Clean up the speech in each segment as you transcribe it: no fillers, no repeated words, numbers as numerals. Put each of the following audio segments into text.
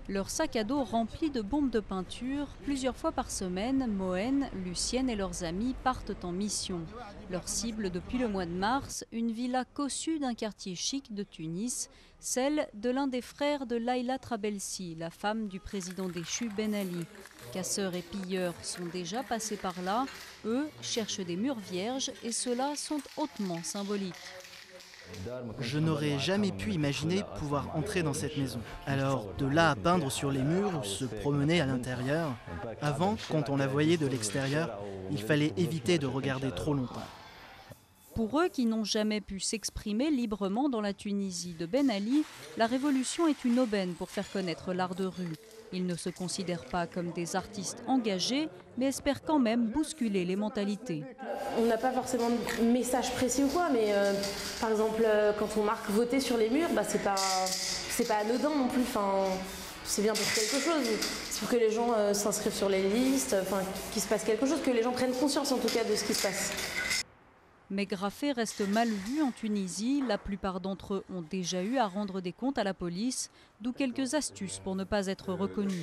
Leur sac à dos rempli de bombes de peinture, plusieurs fois par semaine, Mohen, Lucienne et leurs amis partent en mission. Leur cible depuis le mois de mars, une villa cossue d'un quartier chic de Tunis, celle de l'un des frères de Laïla Trabelsi, la femme du président déchu Ben Ali. Casseurs et pilleurs sont déjà passés par là. Eux cherchent des murs vierges et ceux-là sont hautement symboliques. Je n'aurais jamais pu imaginer pouvoir entrer dans cette maison. Alors, de là à peindre sur les murs ou se promener à l'intérieur, avant, quand on la voyait de l'extérieur, il fallait éviter de regarder trop longtemps. Pour eux qui n'ont jamais pu s'exprimer librement dans la Tunisie de Ben Ali, la révolution est une aubaine pour faire connaître l'art de rue. Ils ne se considèrent pas comme des artistes engagés, mais espèrent quand même bousculer les mentalités. On n'a pas forcément de message précis ou quoi, mais par exemple, quand on marque voter sur les murs, c'est pas anodin non plus. C'est bien pour quelque chose. C'est pour que les gens s'inscrivent sur les listes, qu'il se passe quelque chose, que les gens prennent conscience en tout cas de ce qui se passe. Mais graffer reste mal vu en Tunisie. La plupart d'entre eux ont déjà eu à rendre des comptes à la police, d'où quelques astuces pour ne pas être reconnus.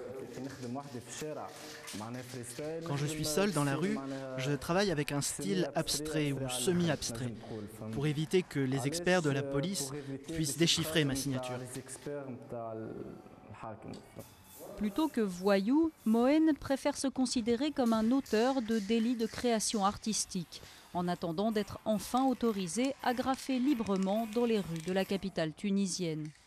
Quand je suis seul dans la rue, je travaille avec un style abstrait ou semi-abstrait, pour éviter que les experts de la police puissent déchiffrer ma signature. Plutôt que voyou, Mohen préfère se considérer comme un auteur de délits de création artistique, en attendant d'être enfin autorisé à graffer librement dans les rues de la capitale tunisienne.